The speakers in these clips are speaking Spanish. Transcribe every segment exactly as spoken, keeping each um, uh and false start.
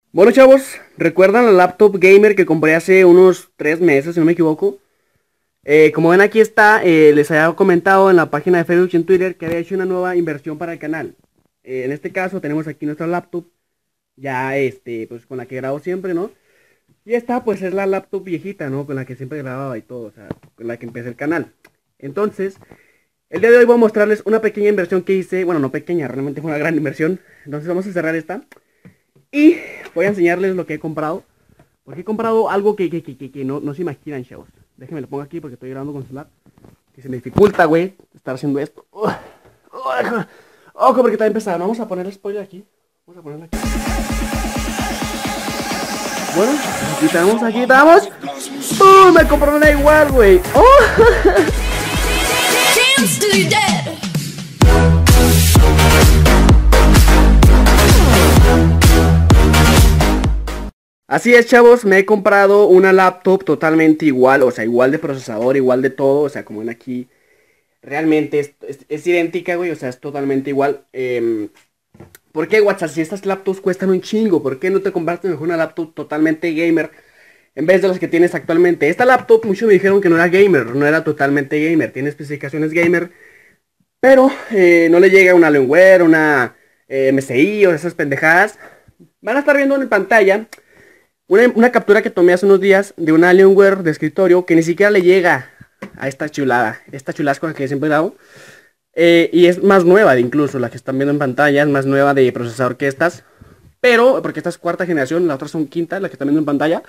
Bueno, chavos, ¿recuerdan la laptop gamer que compré hace unos tres meses, si no me equivoco? Eh, como ven, aquí está. Eh, les había comentado en la página de Facebook y en Twitter que había hecho una nueva inversión para el canal. Eh, en este caso tenemos aquí nuestra laptop, ya este, pues con la que grabo siempre, ¿no? Y esta pues es la laptop viejita, ¿no? Con la que siempre grababa y todo, o sea, con la que empecé el canal. Entonces, el día de hoy voy a mostrarles una pequeña inversión que hice. Bueno, no pequeña, realmente fue una gran inversión. Entonces vamos a cerrar esta. Y voy a enseñarles lo que he comprado. Porque he comprado algo que, que, que, que, que no, no se imaginan, chavos. Déjenme lo pongo aquí porque estoy grabando con el celular. Que se me dificulta, güey, estar haciendo esto. Uh, uh, Ojo, porque está empezando. Vamos a poner el spoiler aquí. Vamos a ponerlo aquí. Bueno, aquí estamos, aquí estamos. ¡Uh! Me compré una igual, güey. ¡Oh! Así es, chavos, me he comprado una laptop totalmente igual, o sea, igual de procesador, igual de todo, o sea, como ven aquí, realmente es, es, es idéntica, güey, o sea, es totalmente igual. Eh, ¿Por qué, WhatsApp? Si estas laptops cuestan un chingo, ¿por qué no te compraste mejor una laptop totalmente gamer en vez de las que tienes actualmente? Esta laptop, muchos me dijeron que no era gamer, no era totalmente gamer, tiene especificaciones gamer, pero eh, no le llega una Alienware, una eh, M S I o esas pendejadas. Van a estar viendo en pantalla Una, una captura que tomé hace unos días de una Alienware de escritorio que ni siquiera le llega a esta chulada. Esta chulada es con la que siempre grabo. Eh, y es más nueva de incluso, la que están viendo en pantalla, es más nueva de procesador que estas. Pero, porque esta es cuarta generación, las otras son quinta, la que están viendo en pantalla.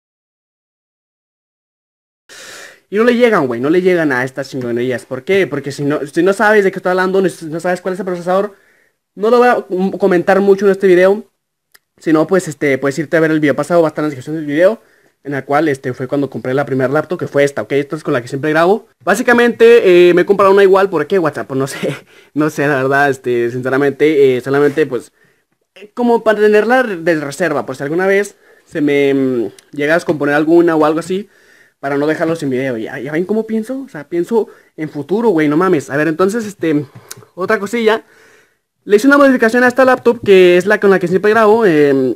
Y no le llegan, güey, no le llegan a estas chingonerías. ¿Por qué? Porque si no, si no sabes de qué estoy hablando, no sabes cuál es el procesador, no lo voy a comentar mucho en este video. Si no, pues este, puedes irte a ver el video pasado, va a estar en la descripción del video, en la cual este fue cuando compré la primera laptop, que fue esta, ok, esta es con la que siempre grabo. Básicamente eh, me he comprado una igual, ¿por qué, WhatsApp? Pues no sé, no sé, la verdad, este, sinceramente, eh, solamente pues, eh, como para tenerla de reserva, por si alguna vez se me mmm, llega a descomponer alguna o algo así, para no dejarlo sin video. ¿Ya, ya ven cómo pienso? O sea, pienso en futuro, güey, no mames. A ver, entonces, este, otra cosilla. Le hice una modificación a esta laptop, que es la con la que siempre grabo. Eh,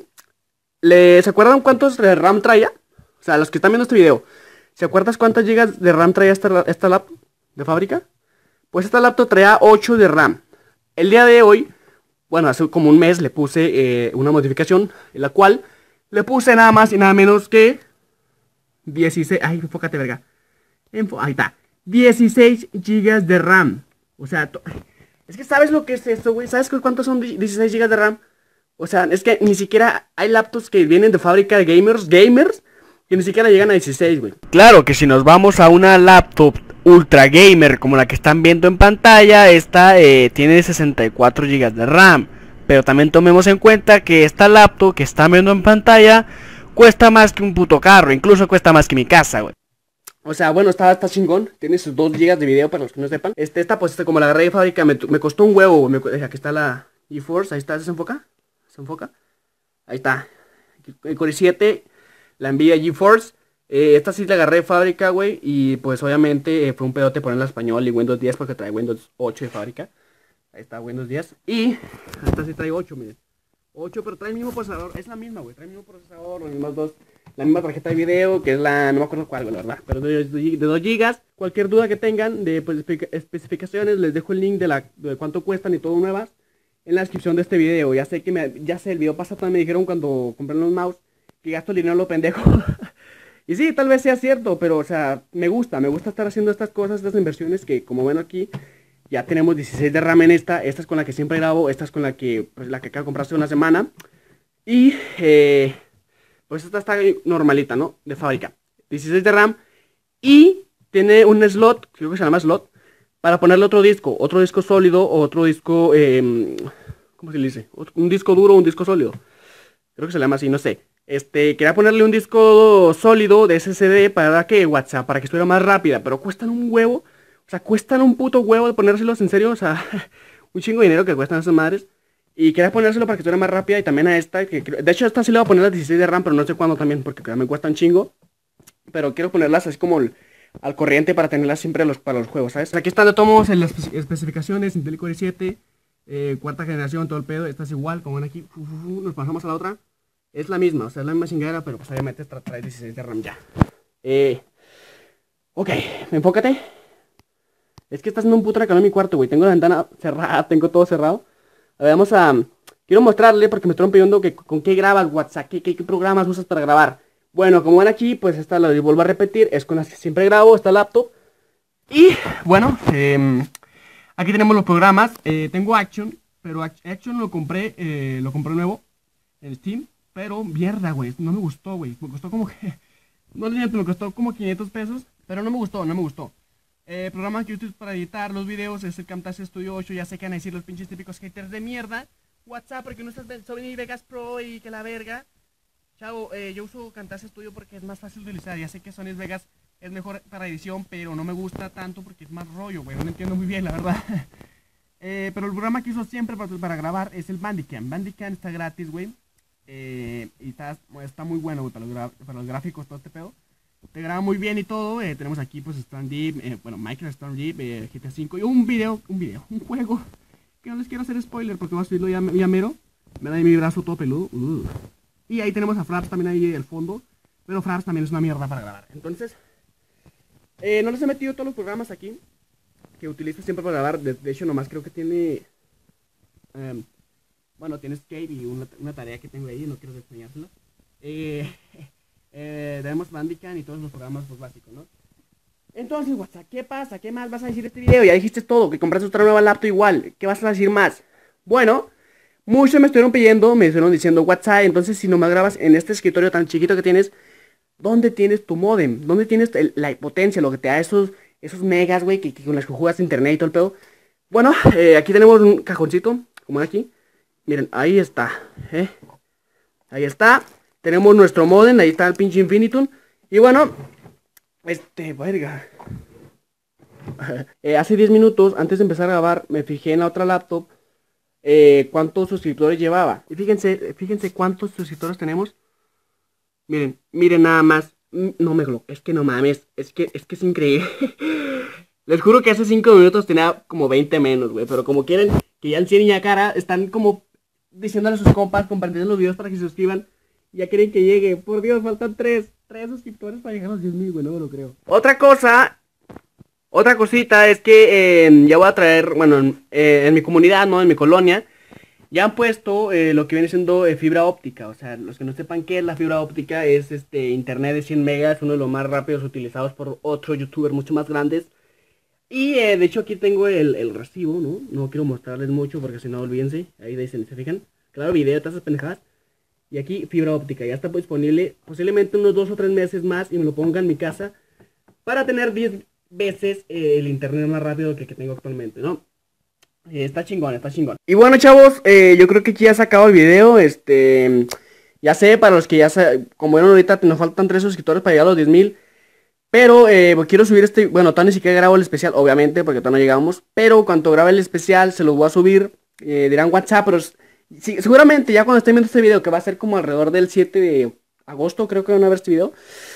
¿le, ¿Se acuerdan cuántos de RAM traía? O sea, los que están viendo este video, ¿se acuerdan cuántas gigas de RAM traía esta, esta laptop de fábrica? Pues esta laptop traía ocho de RAM. El día de hoy, bueno, hace como un mes le puse eh, una modificación, en la cual le puse nada más y nada menos que dieciséis... Ay, enfócate, verga. Enfo Ahí está. dieciséis gigas de RAM. O sea... Es que ¿sabes lo que es esto, güey? ¿Sabes cuántos son dieciséis gigas de RAM? O sea, es que ni siquiera hay laptops que vienen de fábrica de gamers, gamers, que ni siquiera llegan a dieciséis, güey. Claro que si nos vamos a una laptop ultra gamer como la que están viendo en pantalla, esta eh, tiene sesenta y cuatro gigas de RAM. Pero también tomemos en cuenta que esta laptop que están viendo en pantalla cuesta más que un puto carro, incluso cuesta más que mi casa, güey. O sea, bueno, está, está chingón. Tiene sus dos gigas de video para los que no sepan. Este, esta, pues, este, como la agarré de fábrica, me, me costó un huevo. Me, aquí está la GeForce. Ahí está, ¿se enfoca? ¿Se enfoca? Ahí está. El Core i siete, la Nvidia GeForce. Eh, esta sí la agarré de fábrica, güey. Y pues, obviamente, eh, fue un pedote ponerla en español y Windows diez porque trae Windows ocho de fábrica. Ahí está, Windows diez. Y esta sí trae ocho, miren. ocho, pero trae el mismo procesador. Es la misma, güey. Trae el mismo procesador, los mismos dos. La misma tarjeta de video, que es la, no me acuerdo cuál, la verdad, pero de, de, de dos gigas. Cualquier duda que tengan de pues, especificaciones, les dejo el link de, la, de cuánto cuestan y todo nuevas en la descripción de este video. Ya sé que me, ya sé, el video pasado también me dijeron cuando compré los mouse que gasto el dinero lo pendejo. Y sí, tal vez sea cierto, pero o sea, me gusta, me gusta estar haciendo estas cosas, estas inversiones que como ven aquí, ya tenemos dieciséis de RAM en esta. Esta es con la que siempre grabo, esta es con la que, pues, la que acabo de comprar hace una semana. Y, eh... pues esta está normalita, ¿no? De fábrica. dieciséis de RAM. Y tiene un slot, creo que se llama slot, para ponerle otro disco. Otro disco sólido o otro disco... Eh, ¿cómo se le dice? Un disco duro o un disco sólido. Creo que se llama así, no sé. Este, quería ponerle un disco sólido de S S D para que WhatsApp, para que estuviera más rápida. Pero cuestan un huevo. O sea, cuestan un puto huevo de ponérselos en serio. O sea, un chingo de dinero que cuestan esas madres. Y quería ponérselo para que estuviera más rápida. Y también a esta, que de hecho esta sí le voy a poner las dieciséis de RAM, pero no sé cuándo también, porque me cuesta un chingo. Pero quiero ponerlas así como el, al corriente para tenerlas siempre los, para los juegos, ¿sabes? Aquí están de tomos en las especificaciones, Intel Core i siete, eh, cuarta generación, todo el pedo. Esta es igual, como ven aquí, nos pasamos a la otra. Es la misma, o sea, es la misma chingadera, pero pues obviamente esta trae dieciséis de RAM ya. Eh, ok, enfócate. Es que está haciendo un puto recalor en mi cuarto, güey. Tengo la ventana cerrada, tengo todo cerrado. A ver, vamos a... Quiero mostrarle porque me están pidiendo que con qué grabas WhatsApp, qué, qué, qué programas usas para grabar. Bueno, como ven aquí, pues esta la vuelvo a repetir, es con la que siempre grabo, esta laptop. Y bueno, eh, aquí tenemos los programas. Eh, tengo Action, pero Action lo compré, eh, lo compré nuevo en Steam. Pero mierda, güey, no me gustó, güey. Me costó como que... No le me costó como quinientos pesos, pero no me gustó, no me gustó. Eh, programa que utilizo para editar los videos es el Camtasia Studio ocho. Ya sé que van a decir los pinches típicos haters de mierda. WhatsApp porque no estás Sony Vegas Pro y que la verga. Chavo, eh, yo uso Camtasia Studio porque es más fácil de utilizar. Ya sé que Sony Vegas es mejor para edición, pero no me gusta tanto porque es más rollo, güey. No lo entiendo muy bien, la verdad. eh, pero el programa que uso siempre para, para grabar es el Bandicam. Bandicam está gratis, güey. Eh, y está, está muy bueno, güey, para, los para los gráficos, todo este pedo. Te graba muy bien y todo. Eh, tenemos aquí pues StandDeep, eh, bueno, Minecraft StandDeep, eh, G T A cinco y un video, un video, un juego que no les quiero hacer spoiler porque voy a subirlo ya, ya mero. Me da mi brazo todo peludo. Uh. Y ahí tenemos a Fraps también ahí al fondo. Pero Fraps también es una mierda para grabar. Entonces, eh, no les he metido todos los programas aquí que utilizo siempre para grabar. De, de hecho, nomás creo que tiene... Um, bueno, tiene Escape y una, una tarea que tengo ahí, no quiero enseñárselo. Eh... Eh, tenemos Bandicam y todos los programas pues, básicos, ¿no? Entonces, WhatsApp, ¿qué pasa? ¿Qué más vas a decir de este video? Ya dijiste todo, que compraste otra nueva laptop igual. ¿Qué vas a decir más? Bueno, muchos me estuvieron pidiendo, me estuvieron diciendo WhatsApp. Entonces, si nomás grabas en este escritorio tan chiquito que tienes, ¿dónde tienes tu modem? ¿Dónde tienes el, la potencia? Lo que te da esos, esos megas, güey, que, que con las que juegas internet y todo el pedo. Bueno, eh, aquí tenemos un cajoncito, como aquí. Miren, ahí está, ¿eh? Ahí está. Tenemos nuestro modem, ahí está el pinche Infinitum. Y bueno, este, verga. eh, hace diez minutos, antes de empezar a grabar, me fijé en la otra laptop eh, cuántos suscriptores llevaba. Y fíjense, fíjense cuántos suscriptores tenemos. Miren, miren nada más. No me lo, es que no mames, es que, es que es increíble. Les juro que hace cinco minutos tenía como veinte menos, güey. Pero como quieren que ya enseñen ya cara, están como diciéndole a sus compas, compartiendo los videos para que se suscriban. Ya quieren que llegue. Por Dios, faltan tres. Tres suscriptores para llegar a los diez mil, güey. No me lo creo. Otra cosa. Otra cosita es que eh, ya voy a traer, bueno, en, eh, en mi comunidad, ¿no? En mi colonia. Ya han puesto eh, lo que viene siendo eh, fibra óptica. O sea, los que no sepan qué es la fibra óptica, es este internet de cien megas. Uno de los más rápidos utilizados por otros youtubers mucho más grandes. Y eh, de hecho aquí tengo el, el recibo, ¿no? No quiero mostrarles mucho porque si no, olvídense. Ahí dicen, ¿se fijan? Claro, video, todas esas pendejadas. Y aquí fibra óptica, ya está disponible posiblemente unos dos o tres meses más y me lo ponga en mi casa para tener diez veces eh, el internet más rápido que el que tengo actualmente, ¿no? Eh, está chingón, está chingón. Y bueno, chavos, eh, yo creo que aquí ya se acabó el video. Este, ya sé, para los que ya se, como vieron ahorita, nos faltan tres suscriptores para llegar a los diez mil. Pero eh, quiero subir este, bueno, todavía ni siquiera grabo el especial, obviamente, porque todavía no llegamos. Pero cuando grabe el especial se los voy a subir, eh, dirán WhatsApp, pero... Sí, seguramente ya cuando estén viendo este video, que va a ser como alrededor del siete de agosto, creo que van a ver este video,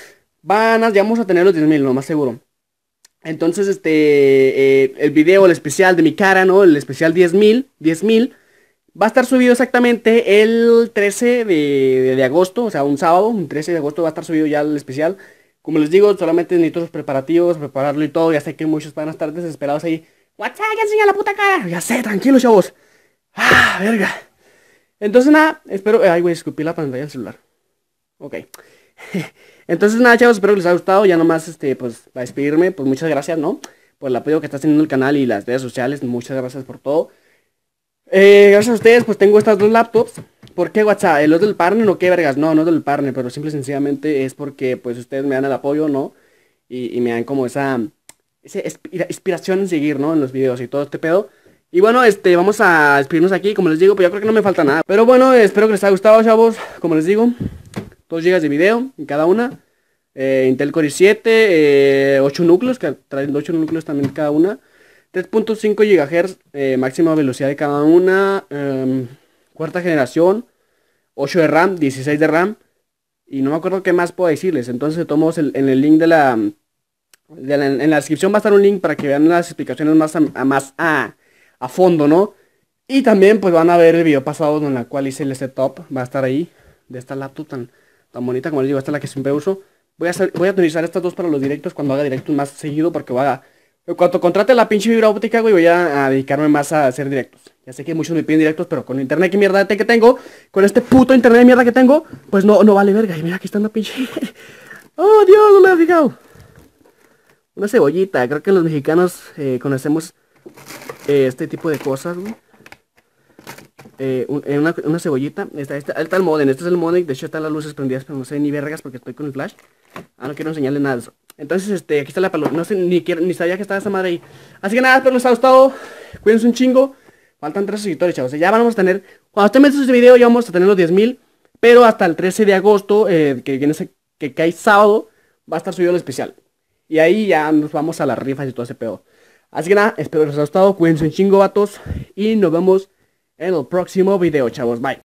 van a, ya vamos a tener los diez mil, lo más seguro. Entonces, este, eh, el video, el especial de mi cara, ¿no? El especial diez mil, diez mil, va a estar subido exactamente el trece de, de, de agosto, o sea, un sábado, un trece de agosto va a estar subido ya el especial. Como les digo, solamente necesito los preparativos, prepararlo y todo. Ya sé que muchos van a estar desesperados ahí. WhatsApp, ya enseña la puta cara. Ya sé, tranquilos, chavos. Ah, verga. Entonces nada, espero... Ay, güey, escupí la pantalla del celular. Ok. Entonces nada, chavos, espero que les haya gustado. Ya nomás, este, pues, para despedirme, pues muchas gracias, ¿no? Por el apoyo que estás teniendo el canal y las redes sociales. Muchas gracias por todo. Eh, gracias a ustedes, pues tengo estas dos laptops. ¿Por qué WhatsApp? ¿Los del partner o qué vergas? No, no es del partner, pero simple y sencillamente es porque, pues, ustedes me dan el apoyo, ¿no? Y, y me dan como esa... esa inspiración en seguir, ¿no? En los videos y todo este pedo. Y bueno, este, vamos a despedirnos aquí, como les digo, pues yo creo que no me falta nada. Pero bueno, espero que les haya gustado, chavos. Como les digo, dos gigas de video en cada una. eh, Intel Core i siete, eh, ocho núcleos, que traen ocho núcleos también cada una. tres punto cinco gigahertz, eh, máxima velocidad de cada una. eh, Cuarta generación, ocho de RAM, dieciséis de RAM. Y no me acuerdo qué más puedo decirles. Entonces tomamos el, en el link de la, de la... En la descripción va a estar un link para que vean las explicaciones más a, a más a... a fondo, ¿no? Y también pues van a ver el video pasado en el cual hice el setup, va a estar ahí, de esta laptop tan, tan bonita. Como les digo, esta es la que siempre uso. Voy a, hacer, voy a utilizar estas dos para los directos cuando haga directos más seguido, porque voy a... Cuando contrate la pinche fibra óptica, güey, voy a, a dedicarme más a hacer directos. Ya sé que muchos me piden directos, pero con el internet que mierda que tengo, con este puto internet de mierda que tengo, pues no, no vale verga. Y mira, aquí está una pinche... ¡Oh, Dios! No me he fijado. Una cebollita. Creo que los mexicanos eh, conocemos eh, este tipo de cosas, güey. Eh, un, eh, una, una cebollita. Está, está, está el modem. Este es el modem. De hecho están las luces prendidas, pero no sé ni vergas porque estoy con el flash. Ah, no quiero enseñarle nada de eso. Entonces, este, aquí está la paloma. No sé, ni, quiero, ni sabía que estaba esa madre ahí. Así que nada, espero les haya gustado. Cuídense un chingo. Faltan tres suscriptores, chavos. Ya vamos a tener... Cuando estén viendo este video ya vamos a tener los diez mil. Pero hasta el trece de agosto, eh, que viene ese, que cae sábado, va a estar subido el especial. Y ahí ya nos vamos a las rifas y todo ese pedo. Así que nada, espero les haya gustado. Cuídense un chingo, vatos. Y nos vemos en el próximo video, chavos. Bye.